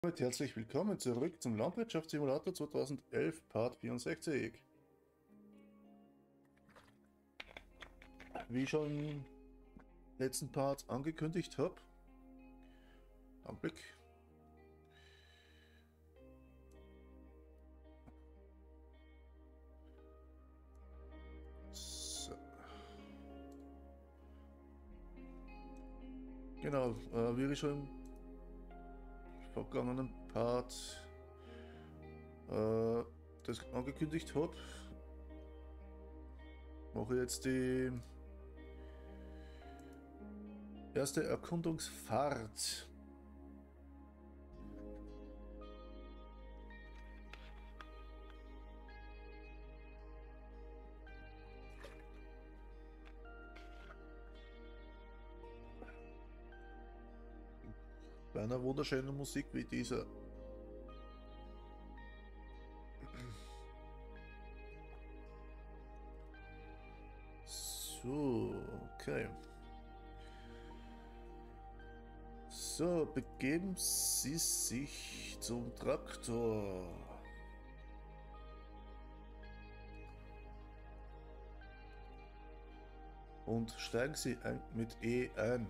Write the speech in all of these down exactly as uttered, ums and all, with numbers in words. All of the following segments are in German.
Damit herzlich willkommen zurück zum Landwirtschaftssimulator zweitausendelf Part vierundsechzig. Wie ich schon im letzten Part angekündigt habe, Augenblick. So. Genau, äh, wie ich schon im vergangenen Part äh, das angekündigt habe, mache ich jetzt die erste Erkundungsfahrt. Bei einer wunderschönen Musik wie dieser. So, okay. So, begeben Sie sich zum Traktor. Und steigen Sie ein, mit E ein.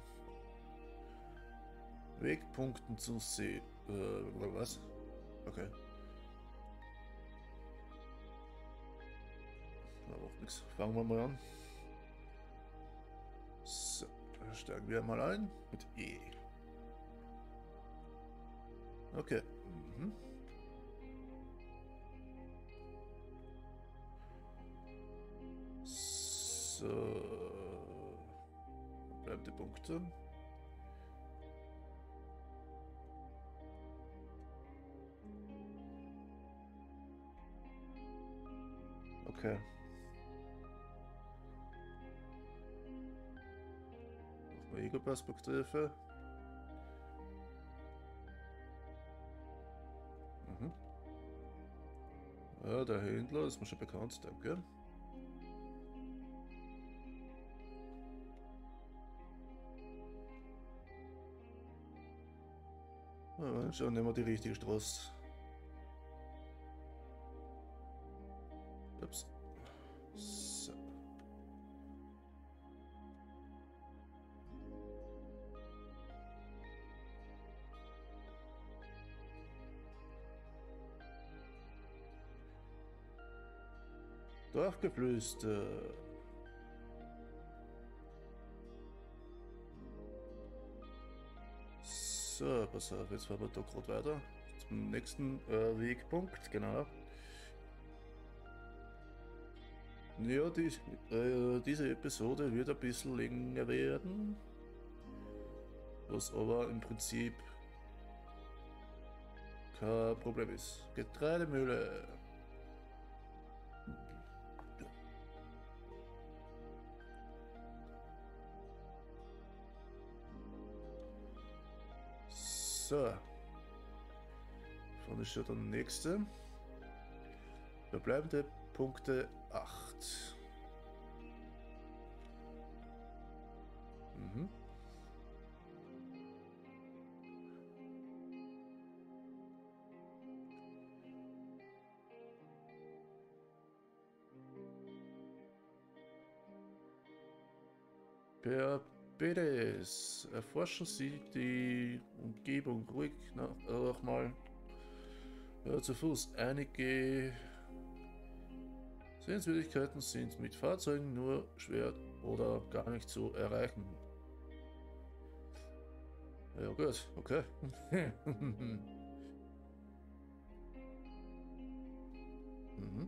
Wegpunkten zu sehen. Äh, was? Okay. Da macht nichts. Fangen wir mal an. So, dann steigen wir mal ein mit E. Okay. Mhm. So. Bleiben die Punkte. Okay. Auf der Ego-Perspektive. Mhm. Ja, der Händler ist mir schon bekannt, danke. Ja, schon nehmen wir die richtige Straße. Ups. So. Dorfgeflüster. So, pass auf, jetzt fahren wir da gerade weiter. Zum nächsten äh, Wegpunkt, genau. Ja, die, äh, diese Episode wird ein bisschen länger werden. Was aber im Prinzip kein Problem ist. Getreidemühle. So. Vorne ist schon der nächste. Verbleibende Punkte acht. Mhm. Per Bedes, erforschen Sie die Umgebung ruhig nach, auch mal ja, zu Fuß. Einige Sehenswürdigkeiten sind mit Fahrzeugen nur schwer oder gar nicht zu erreichen. Ja gut, okay. Mhm.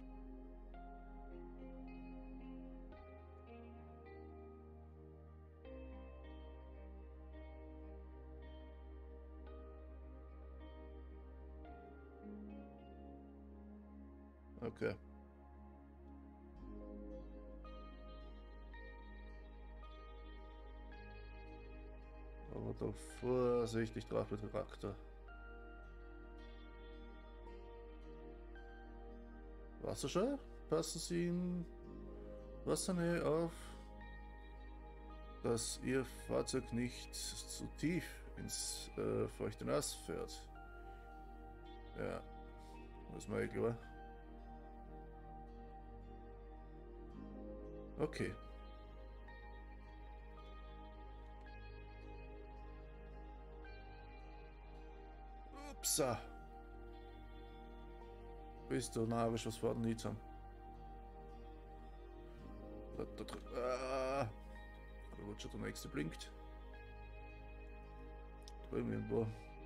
Okay. Aber da vorsichtig drauf mit Traktor. Wasserscheu? Passen Sie in Wassernähe auf, dass Ihr Fahrzeug nicht zu tief ins äh, feuchte Nass fährt. Ja, das war eh klar. Okay. Upsa. Bist du narrisch, was war denn nicht haben? Da, da, da, ah. Da wird schon der nächste blinkt. Drüben irgendwo.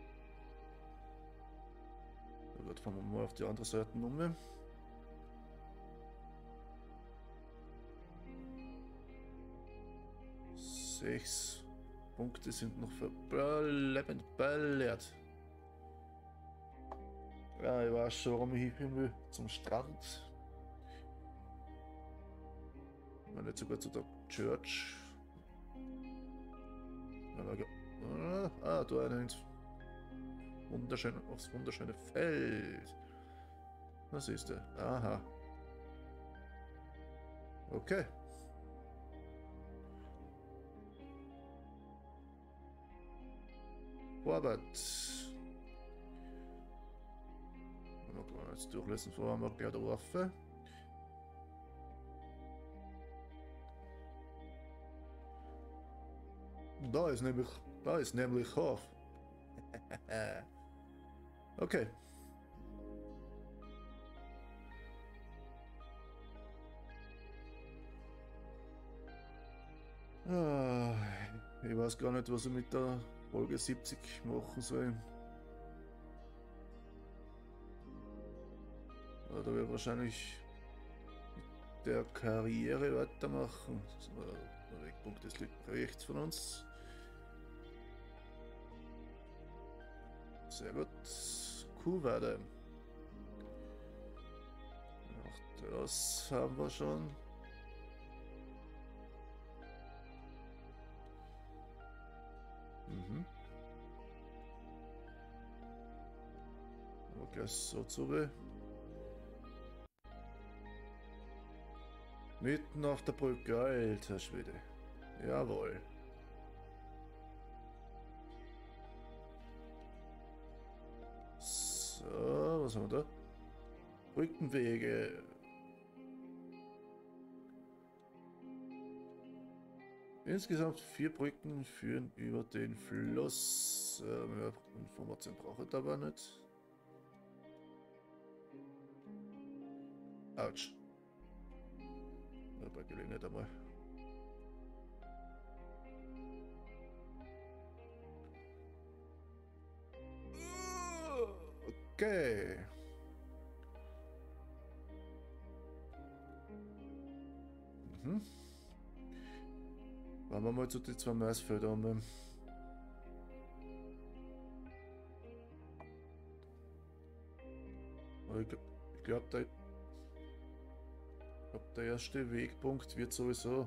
Da wird fahren wir mal auf die andere Seite um. Sechs Punkte sind noch verballert. Ja, ich weiß schon, warum ich hin will. Zum Strand. Mal nicht sogar zu der Church. Ah, ah, da eine ins wunderschöne, aufs wunderschöne Feld. Was ist der? Aha. Okay. Vorwärts. Jetzt durchlesen, vorher haben wir gleich der Waffe. Da ist nämlich, da ist nämlich Hof. Okay. Ah, ich weiß gar nicht, was ich mit der Folge siebzig machen soll. Da werde ich wahrscheinlich mit der Karriere weitermachen. Der Wegpunkt ist rechts von uns. Sehr gut. Kuhweide. Auch das haben wir schon. Mhm. Aber gleich so zu. Mitten auf der Brücke, alter Schwede. Jawohl. So, was haben wir da? Brückenwege. Insgesamt vier Brücken führen über den Fluss. Äh, mehr Information brauche ich aber nicht. Autsch. Ja, bei Gelegenheit einmal. Okay. Mhm. Machen wir mal zu den zwei Maisfelder um. Ich glaube, glaub, der, glaub, der erste Wegpunkt wird sowieso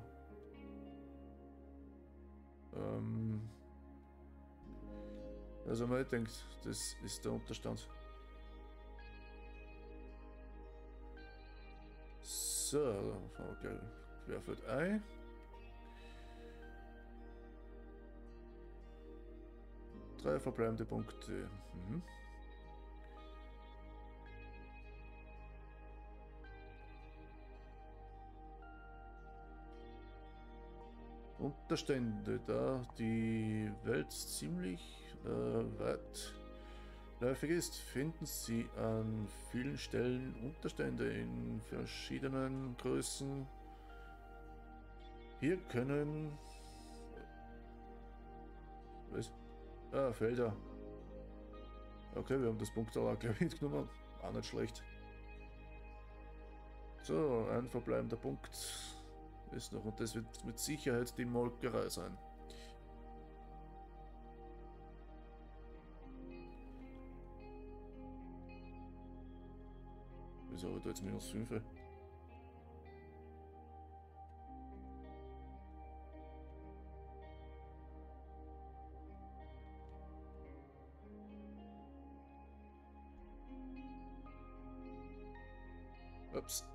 ähm, also man denkt, das ist der Unterstand. So, dann fahren wir gleich Querfeld ein. Drei verbleibende Punkte. Mhm. Unterstände, da die Welt ziemlich äh, weitläufig ist, finden Sie an vielen Stellen Unterstände in verschiedenen Größen. Hier können... Was? Ah, Felder. Okay, wir haben das Punktal gleich mitgenommen. Auch nicht schlecht. So, ein verbleibender Punkt ist noch, und das wird mit Sicherheit die Molkerei sein. Wieso habe ich da jetzt minus fünf? Ups.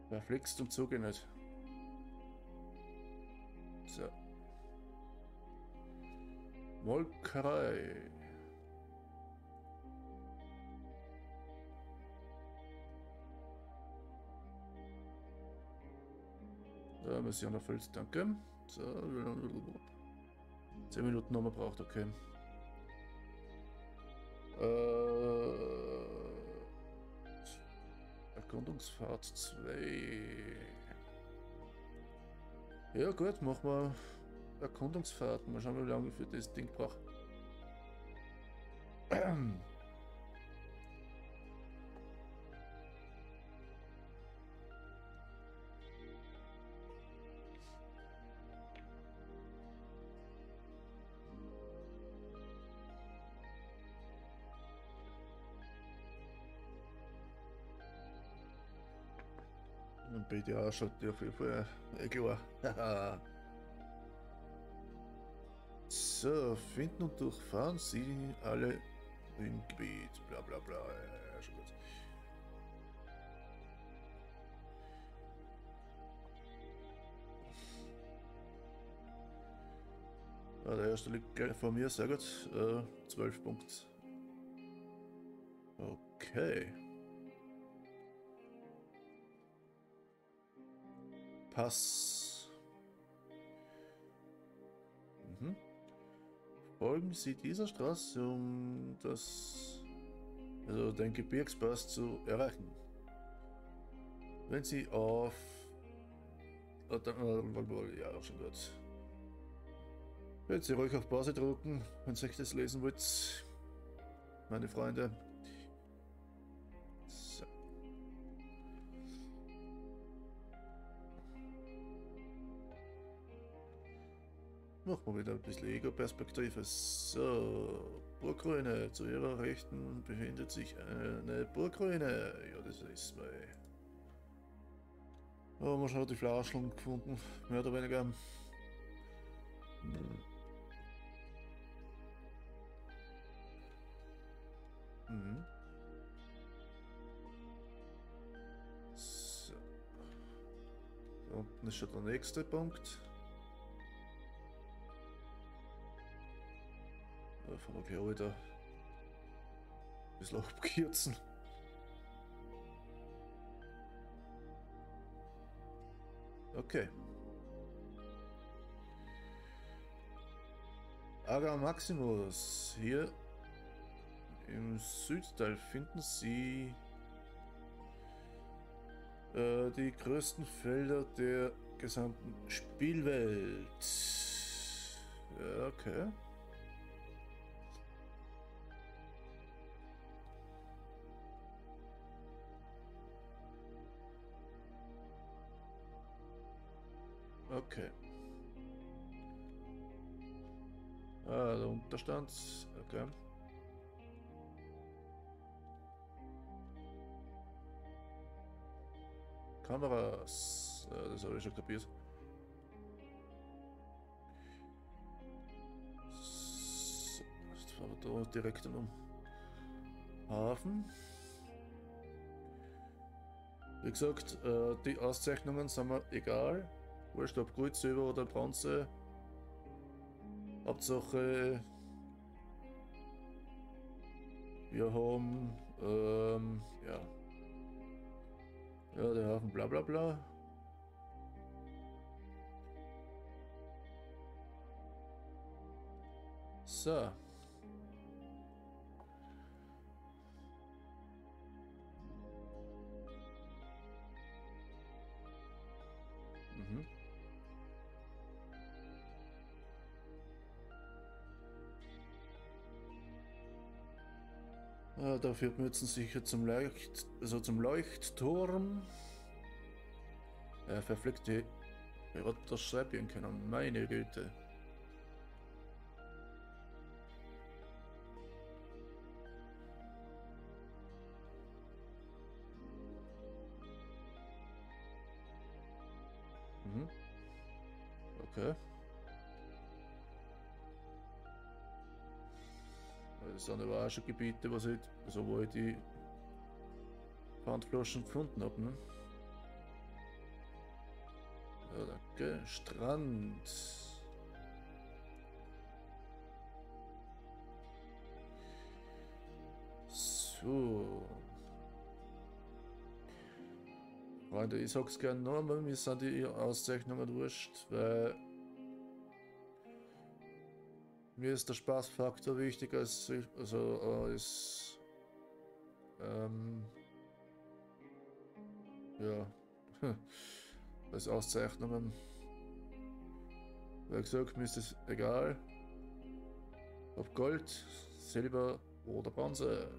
Verflixt und Zuge nicht. So. Molkerei. Da muss ich noch Filz, danke. So. zehn Minuten haben wir braucht, okay. Äh, Erkundungsfahrt zwei. Ja gut, machen wir Erkundungsfahrt. Mal schauen, wie lange ich für das Ding brauche. Und B D A schaut ja auf jeden Fall eh klar. So, finden und durchfahren Sie alle im Gebiet. Bla bla bla. Ja, schon gut. Ah, der erste liegt gleich vor mir, sehr gut. Äh, zwölf Punkte. Okay. Pass. Mhm. Folgen Sie dieser Straße, um das, also den Gebirgspass zu erreichen. Wenn Sie auf, oh, dann, äh, ja, auch schon gut. Wenn Sie ruhig auf Pause drücken, wenn Sie euch das lesen wollt, meine Freunde. So. Machen wir wieder ein bisschen Ego-Perspektive. So, Burgruine. Zu Ihrer Rechten befindet sich eine Burgruine. Ja, das ist bei. Oh, man hat die Flaschen gefunden, mehr oder weniger. Hm. Mhm. So. Da unten ist schon der nächste Punkt. Da fahren wir gleich wieder ein bisschen abkürzen. Okay. Aga Maximus. Hier im Südteil finden Sie äh, die größten Felder der gesamten Spielwelt. Ja, okay. Okay. Ah, der Unterstand. Okay. Kameras. Ja, das habe ich schon kapiert. So, jetzt fahren wir da direkt in den Hafen. Wie gesagt, äh, die Auszeichnungen sind mir egal. Wurscht ob Gold, Silber oder Bronze. Hauptsache, wir haben, ähm, ja. Ja, der Hafen bla bla bla. So. Mhm. Ah, da führt man jetzt sicher zum Leucht, also zum Leuchtturm. Ja, verflickte. Wer hat das schreiben können? Meine Güte. Mhm. Okay. Das sind aber auch schon Gebiete, was ich, also wo ich die Pfandflaschen gefunden habe. Ne? Ja, danke. Strand. So. Freunde, ich sag's gerne nochmal, mir sind die Auszeichnungen wurscht, weil mir ist der Spaßfaktor wichtig als, also als, ähm, ja, als Auszeichnungen. Wie gesagt, mir ist es egal, ob Gold, Silber oder Bronze.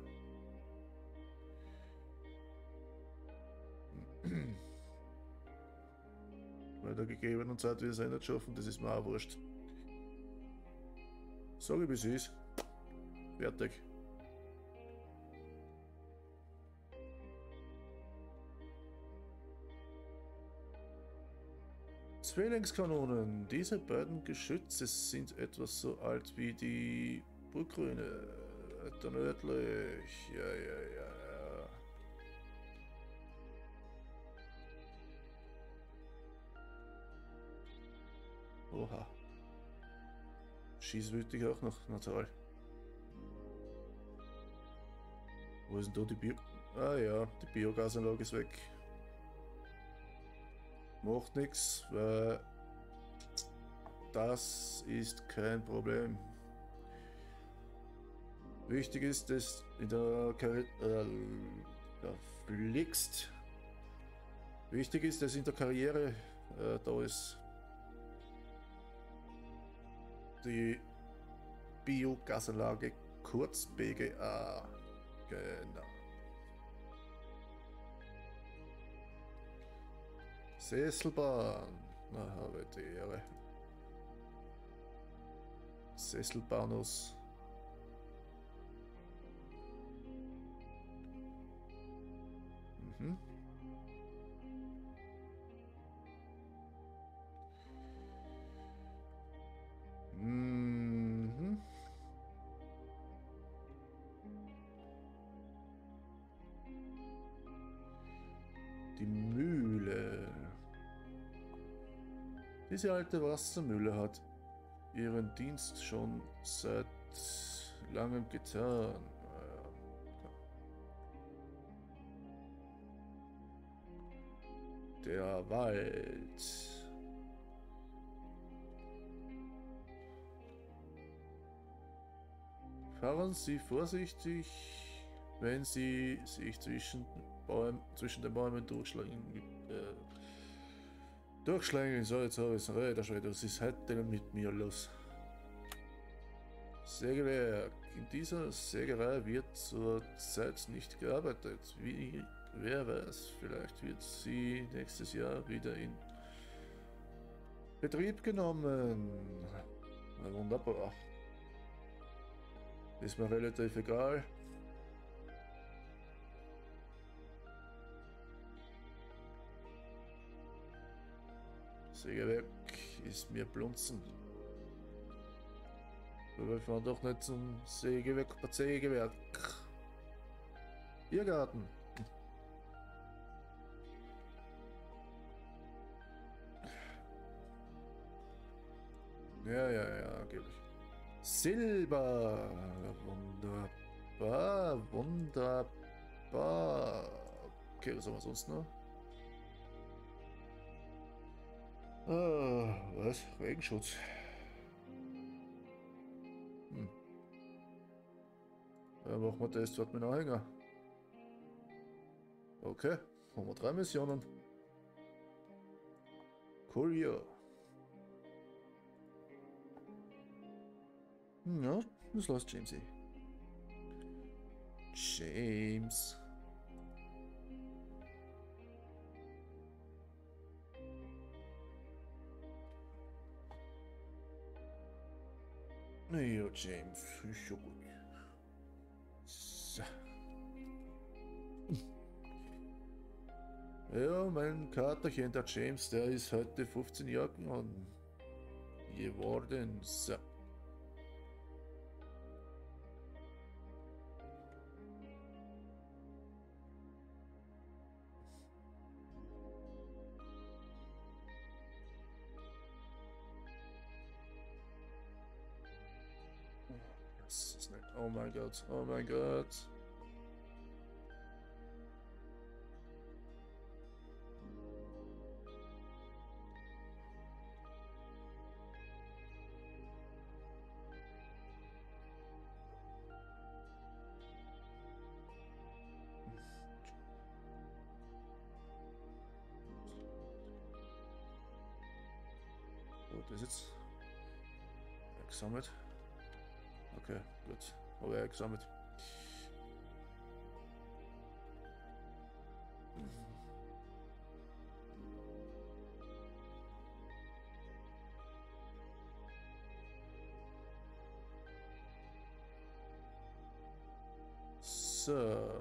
Bei der gegebenen Zeit wird es eh nicht schaffen, das ist mir auch wurscht. Sag ich, wie es ist. Fertig. Zwillingskanonen. Diese beiden Geschütze sind etwas so alt wie die Burgruine. Weiter nördlich. Ja, ja, ja, ja. Oha. Schießwütig auch noch. Na toll. Wo ist denn da die Bio... Ah ja, die Biogasanlage ist weg. Macht nichts, weil das ist kein Problem. Wichtig ist, dass in der Karriere äh, da fliegst. Wichtig ist, dass in der Karriere äh, da ist die Biogasanlage, kurz B G A. Genau. Sesselbahn. Na, habe die Ehre. Sesselbahnus. Mhm. Mhm. Die Mühle. Diese alte Wassermühle hat ihren Dienst schon seit langem getan. Der Wald. Fahren Sie vorsichtig, wenn Sie sich zwischen, Bäumen, zwischen den Bäumen durchschlagen. Äh, durchschlagen. So, jetzt habe ich es. Alter Schwede, was ist heute denn mit mir los? Sägewerk. In dieser Sägerei wird zurzeit nicht gearbeitet. Wie, wer weiß, vielleicht wird sie nächstes Jahr wieder in Betrieb genommen. Na, wunderbar. Ist mir relativ egal. Sägewerk ist mir blunzen. Wir fahren doch nicht zum Sägewerk, Sägewerk. Biergarten. Ja, ja, ja, gebe ich. Silber. Wunderbar, wunderbar. Okay, was haben wir sonst noch? Ah, was? Regenschutz. Hm. Ja, machen wir das dort mit Anhänger. Okay, haben wir drei Missionen. Cool, ja. Ja, das lässt James eh. James. Ja, James, ist schon gut. So. Ja, mein Katerchen, der James, der ist heute fünfzehn Jahre geworden. So. Oh mein Gott, oh mein Gott. Gut, ist jetzt gesammelt. Okay, gut. Aber er gesammelt. So.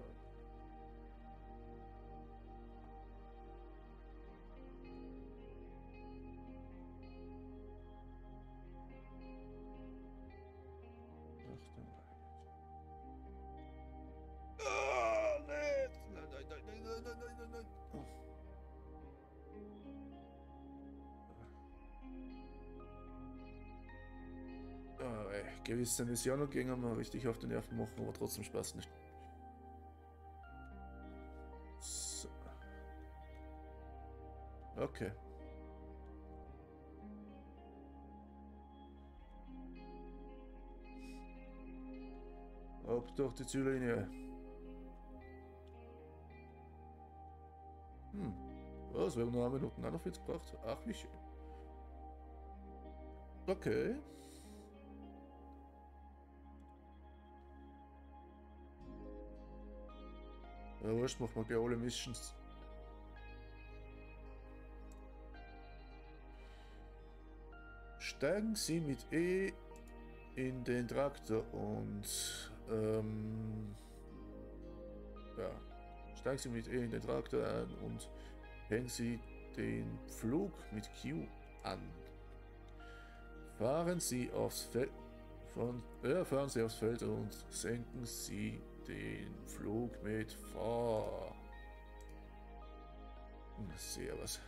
Ah, nein, nein, nein, nein, nein, nein, nein, nein, nein. Oh, ey, gewisse Missionen gingen mir richtig auf die Nerven machen, aber trotzdem Spaß nicht. So. Okay. Ab durch die Ziellinie. Hm. Was? Wir haben nur eine Minute neunundvierzig gebraucht. Ach, wie schön. Okay. Ja, wurscht, machen wir gleich alle Missions. Steigen Sie mit E in den Traktor und ähm, ja, steigen Sie mit E in den Traktor ein und hängen Sie den Flug mit Q an. Fahren Sie aufs Feld von, ja, fahren Sie aufs Feld und senken Sie den Flug mit V. Sehr was.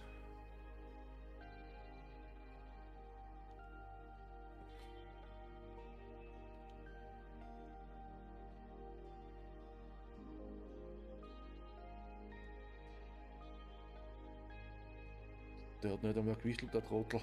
Der hat nicht einmal gewichtelt, der Trottel.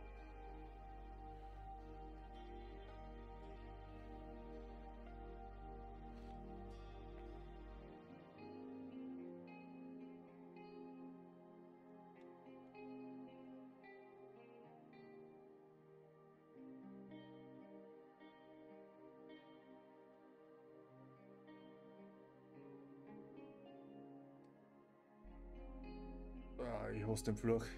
Ah, ich hasse den Fluch.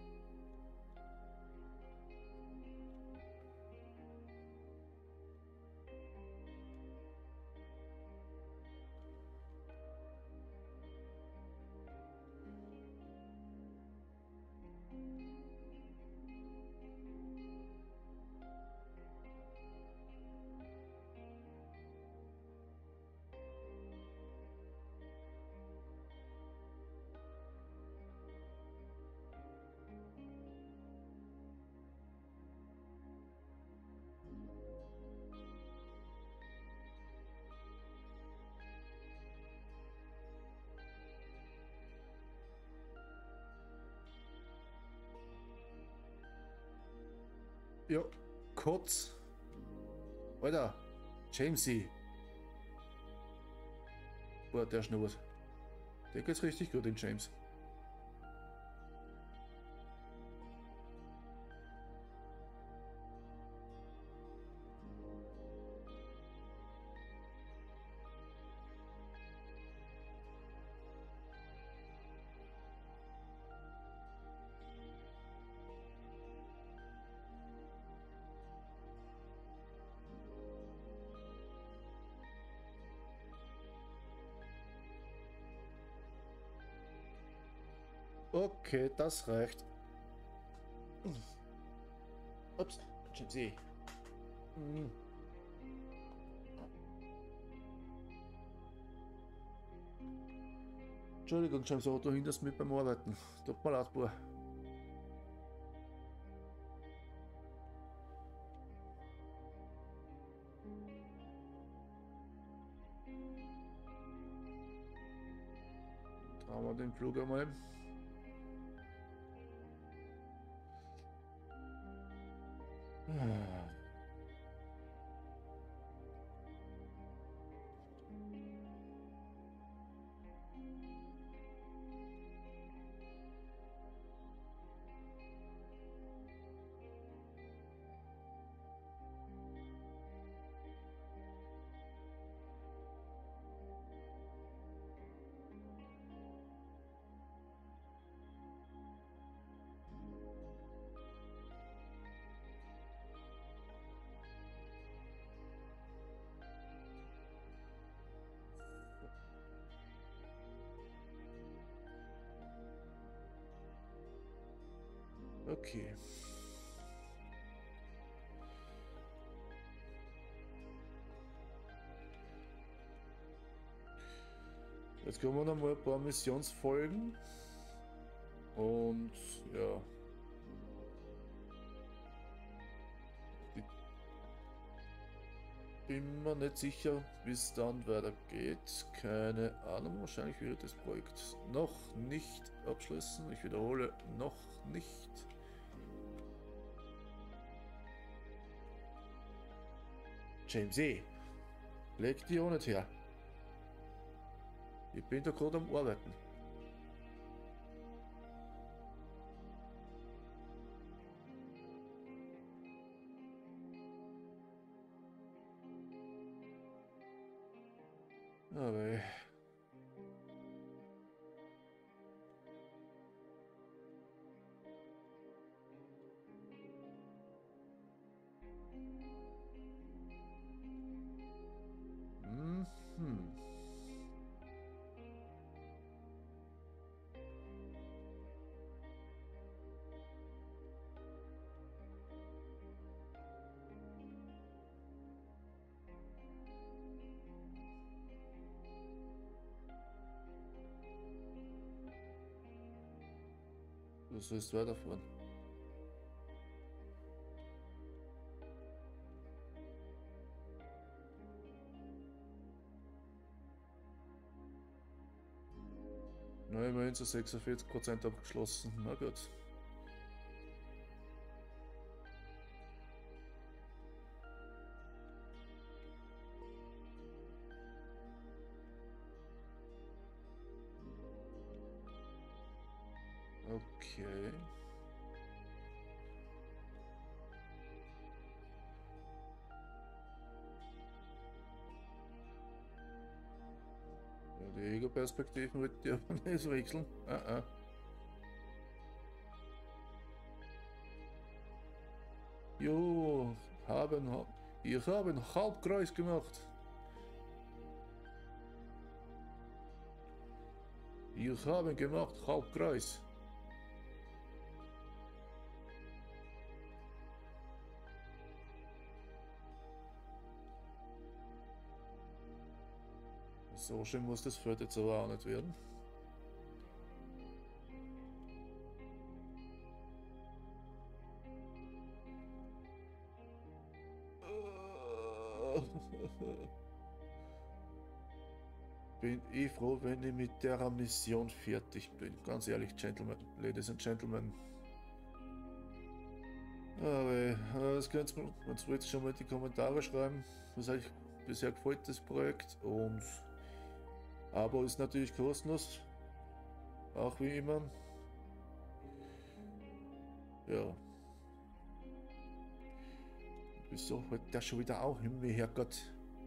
Ja, kurz. Alter, Jamesy. Boah, der schnuppert. Der geht's richtig gut, den James. Okay, das reicht. Ups, Jamesy. Hm. Entschuldigung, James, aber du hinderst mich beim Arbeiten. Tut mir leid, Boah. Haben wir den Flug einmal. Ah. Okay. Jetzt kommen noch mal ein paar Missionsfolgen. Und ja. Ich bin mir nicht sicher, wie es dann weitergeht. Keine Ahnung. Wahrscheinlich wird das Projekt noch nicht abschließen. Ich wiederhole, noch nicht. James E. Leg die auch nicht her. Ich bin da gerade am Arbeiten. Aber mhm. Du sollst weiterfahren. Na, immerhin zu sechsundvierzig Prozent abgeschlossen. Na gut. Okay. Ja, die Ego-Perspektiven wird die aber nicht wechseln. Ah, ah. Jo, haben, ich habe ein Halbkreuz gemacht. Ich habe gemacht Halbkreuz. So schön muss das Feld jetzt aber auch nicht werden. Bin ich froh, wenn ich mit der Mission fertig bin. Ganz ehrlich, Gentlemen, Ladies and Gentlemen. Aber das könnt ihr uns jetzt schon mal in die Kommentare schreiben, was euch bisher gefällt, das Projekt. Und Abo ist natürlich kostenlos. Auch wie immer. Ja. Wieso hat der schon wieder auch Himmel, Herrgott?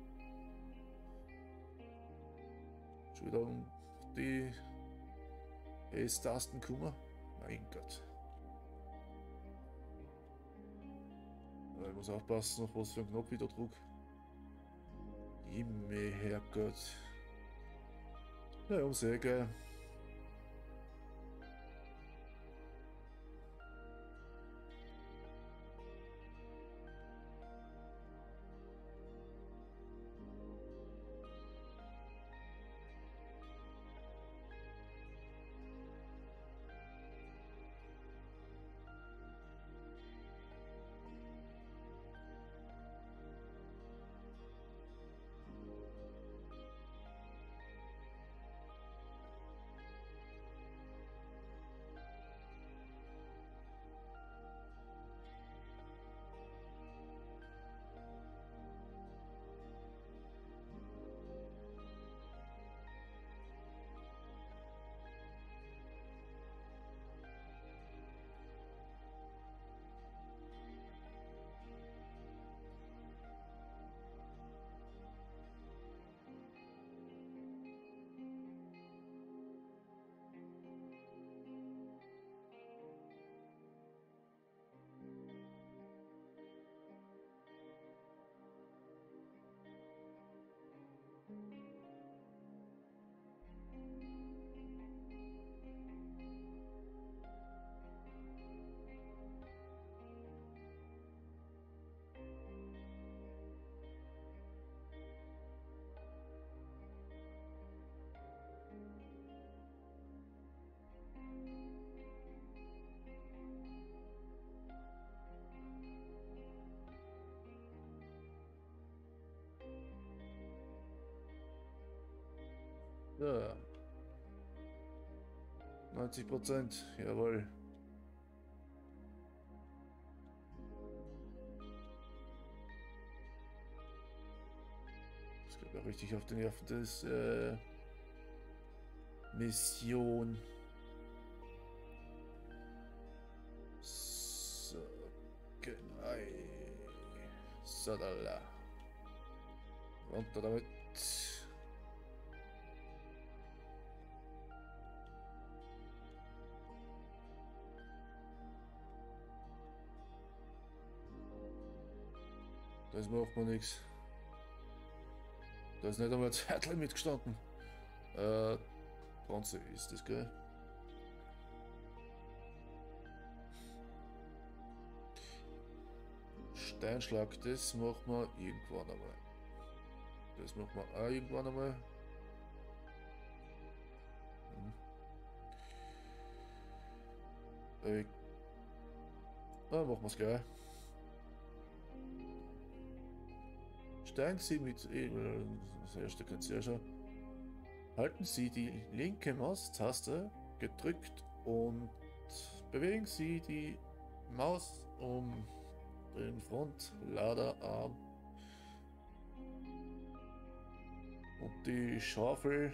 Schon wieder um die S-Tasten kummer? Mein Gott. Aber ich muss aufpassen, auf was für einen Knopf ich da drück. Himmel, Herrgott. Ja, um sehr geil. So. neunzig Prozent, jawohl. Das geht mir richtig auf die Nerven, das äh, Mission. So, genau. So, da, da. Runter damit. Das macht man nichts. Da ist nicht einmal Zeitlimit gestanden. Äh, Bronze ist das, gell? Steinschlag, das macht man irgendwann einmal. Das macht man auch irgendwann einmal. Hm. Äh, ah, machen wir es gleich. Steigen Sie mit, äh, das erste könnt ihr ja schon. Halten Sie die linke Maustaste gedrückt und bewegen Sie die Maus um den Frontladerarm und die Schaufel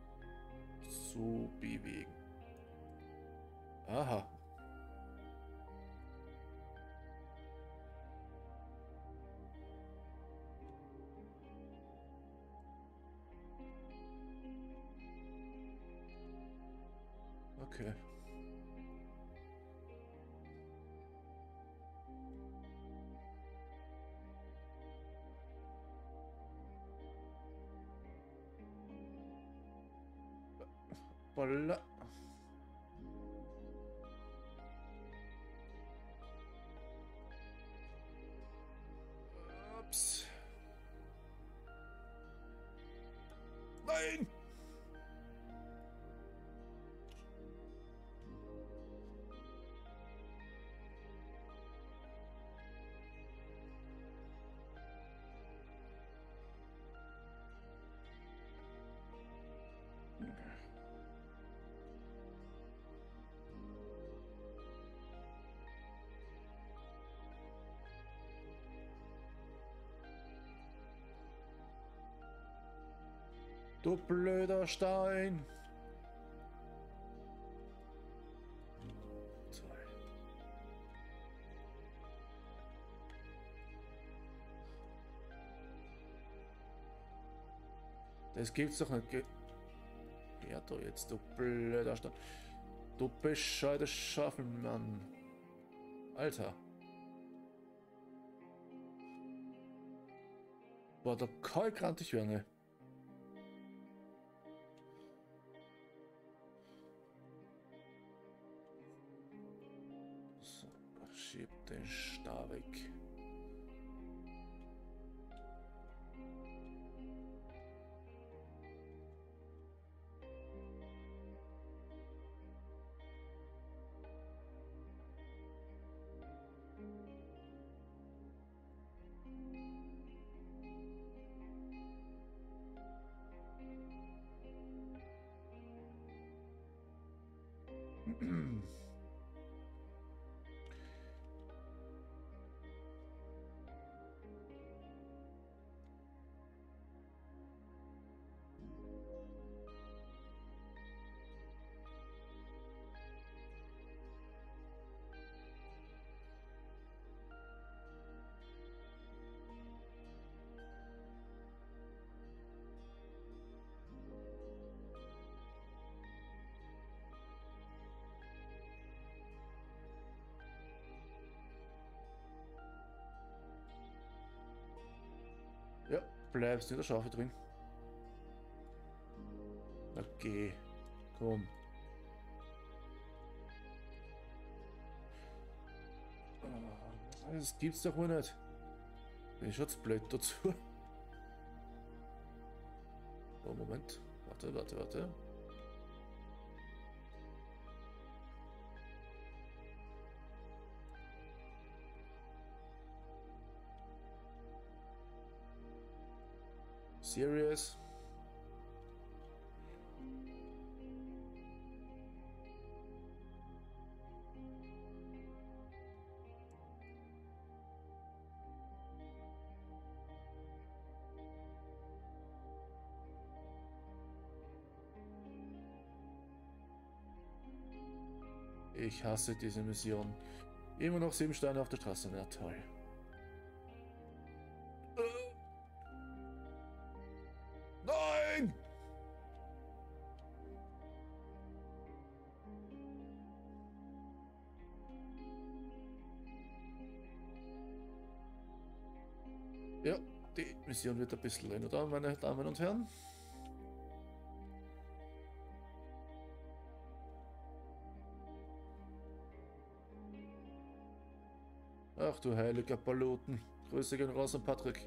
zu bewegen. Aha. Okay. Voila. Ups. Nein! Du blöder Stein! Das gibt's doch nicht. Ge ja, du jetzt, du blöder Stein. Du bescheuerter Schaffelmann. Alter. Boah, da kann ich grantig werden. So, schieb den Star weg. Ja, bleibst in der Schaufel drin. Okay, komm. Das gibt's doch wohl nicht. Bin ich jetzt blöd dazu. Oh, Moment. Warte, warte, warte. Serious. Ich hasse diese Mission. Immer noch sieben Steine auf der Straße. Na toll. Nein! Ja, die Mission wird ein bisschen länger dauern, meine Damen und Herren. Ach du heiliger Paluten. Grüße gehen raus an Patrick.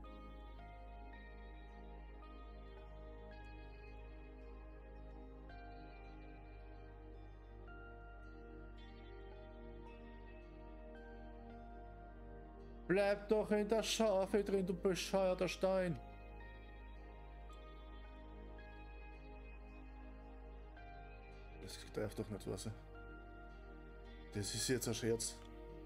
Bleib doch in der Schafe drin, du bescheuerter Stein. Das trifft doch nicht, was? Das ist jetzt ein Scherz.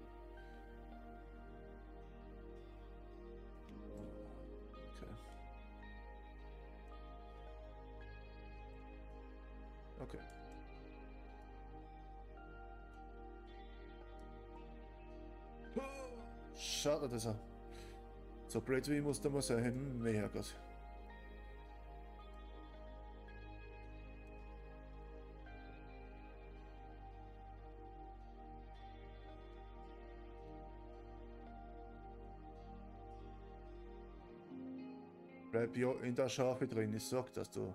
Okay. Schade, dass er so blöd wie muss der mal sein. Nee, Herrgott. Bleib ja in der Schafe drin, ich sag das du.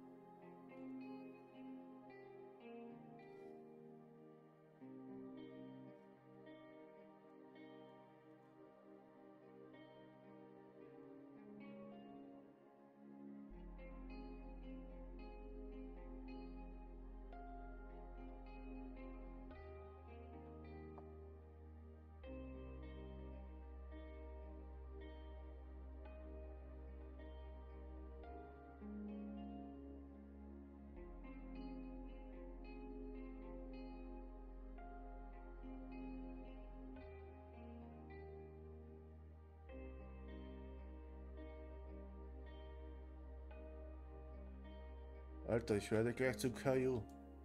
Alter, ich werde gleich zu Caillou.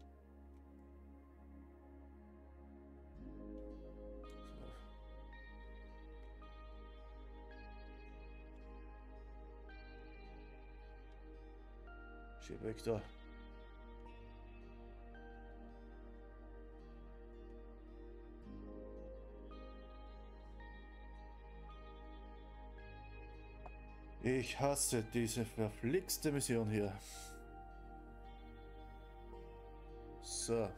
Schieb weg da. Ich hasse diese verflixte Mission hier. So.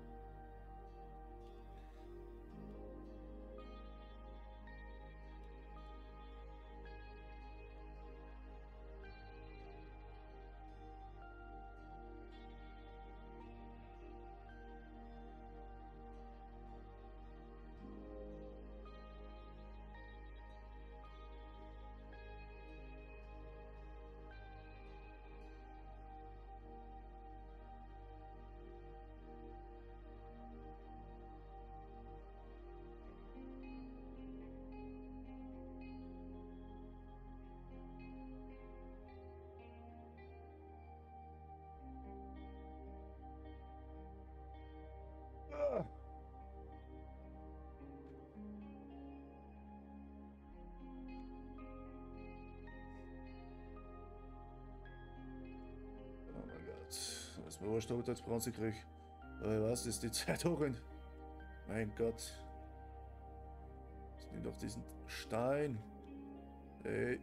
Das war wurscht, ob ich jetzt Bronze krieg. Aber ich weiß, ist die Zeit hochrennt. Mein Gott. Ich nehme doch diesen Stein. Ey.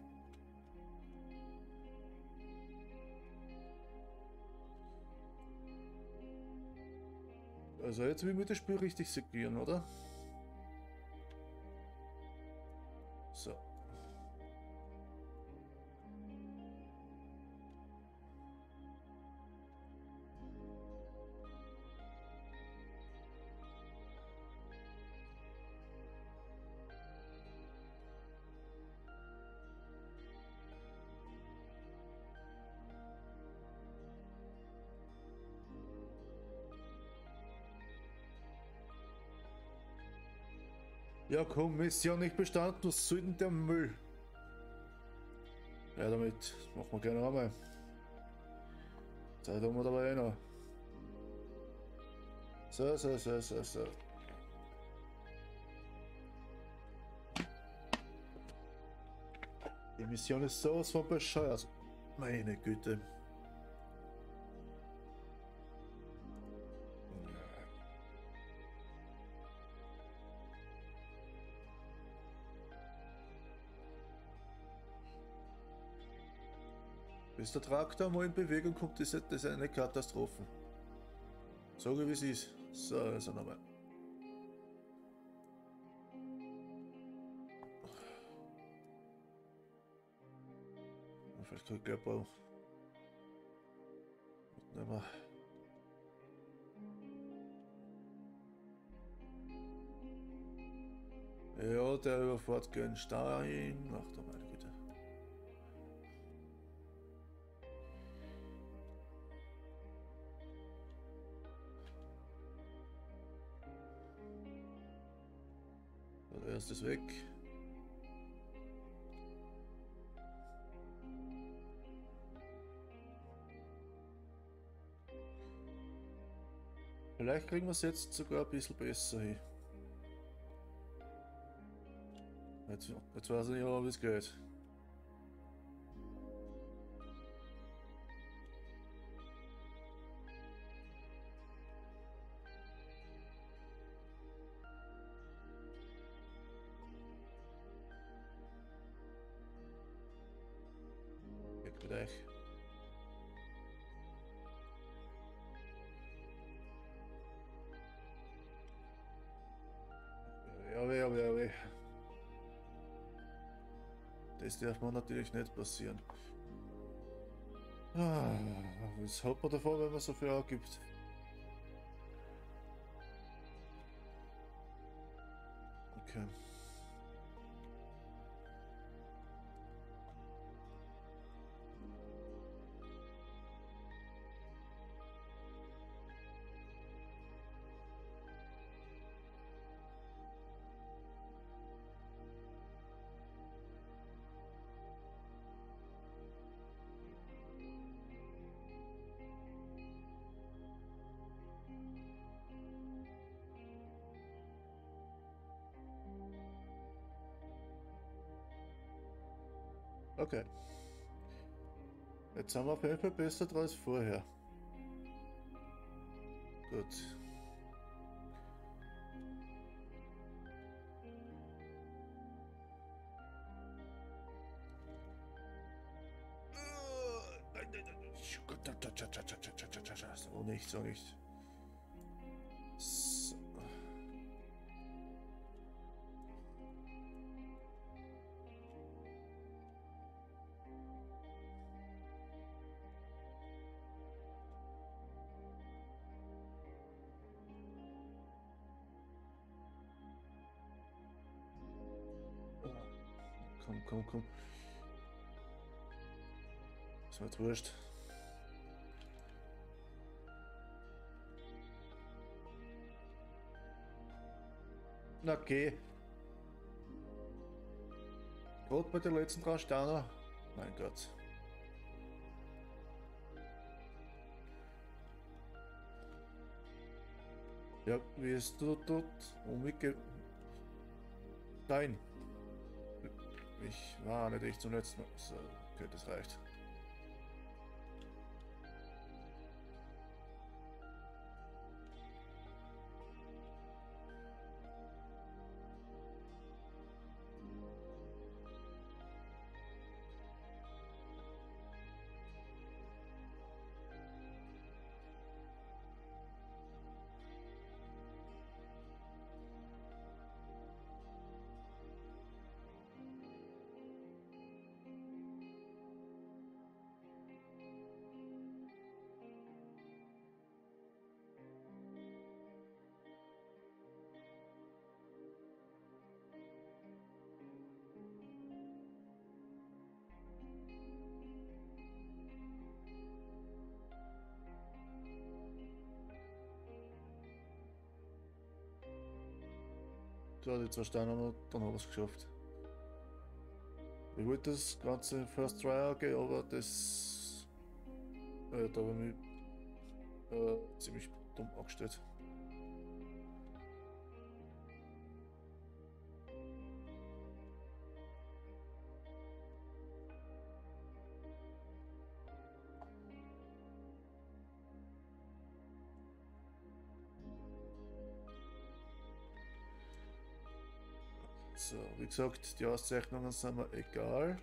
Also jetzt will ich das Spiel richtig segieren, oder? So. Ja komm, Mission nicht bestanden, was soll denn der Müll? Ja damit machen wir gerne einmal. Zeit haben wir dabei eh noch. So, so, so, so, so. Die Mission ist sowas von bescheuert. Meine Güte. Bis der Traktor mal in Bewegung kommt, ist das eine Katastrophe. Sage wie es ist. So, also nochmal. Vielleicht krieg ich gleich ein paar. Mitnehmen. Ja, der überfährt gern Stein. Ach du meine Güte. So, der erste ist weg. Vielleicht kriegen wir es jetzt sogar ein bisschen besser hin. Jetzt, jetzt weiß ich nicht, wie es geht. Weg mit euch. Ja, ja, ja, ja. Das darf man natürlich nicht passieren. Ah, was hat man davon, wenn man so viel angibt? Okay. Okay. Jetzt sind wir auf jeden Fall besser dran als vorher. Gut. So nicht, so nicht. So. Komm, komm, komm. Ist mir jetzt wurscht. Okay. Gerade bei der letzten drei Steiner. Mein Gott. Ja, wie ist du dort umgekehrt? Nein. Ich war nicht echt zum letzten Mal. So, okay, das reicht. So, die zwei Steine noch, dann haben wir es geschafft. Ich wollte das Ganze First Try angehen, aber das. Äh, da habe ich mich äh, ziemlich dumm angestellt. So, wie gesagt, die Auszeichnungen sind mir egal.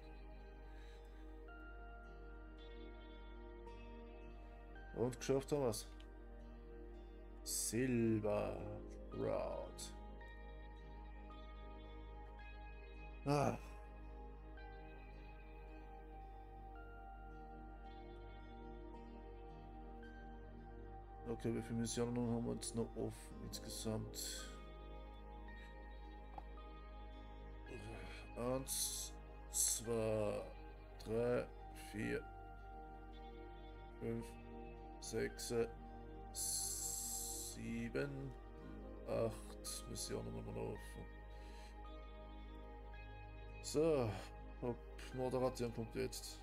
Und geschafft haben wir es. Silber Route. Ah. Okay, wie viele Missionen haben wir jetzt noch offen insgesamt? Eins, zwei, drei, vier, fünf, sechs, sieben, acht Missionen haben wir noch offen. So, Moderation kommt jetzt.